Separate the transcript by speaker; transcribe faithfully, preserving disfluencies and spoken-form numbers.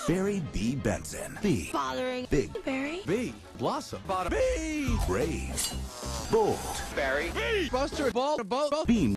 Speaker 1: Barry B. Benson. B.
Speaker 2: Bothering.
Speaker 1: Big.
Speaker 2: Barry.
Speaker 3: B. Blossom. Bottom. B.
Speaker 1: Brave. Bold.
Speaker 3: Barry. B. Buster. Ball. Ball.
Speaker 1: Beam.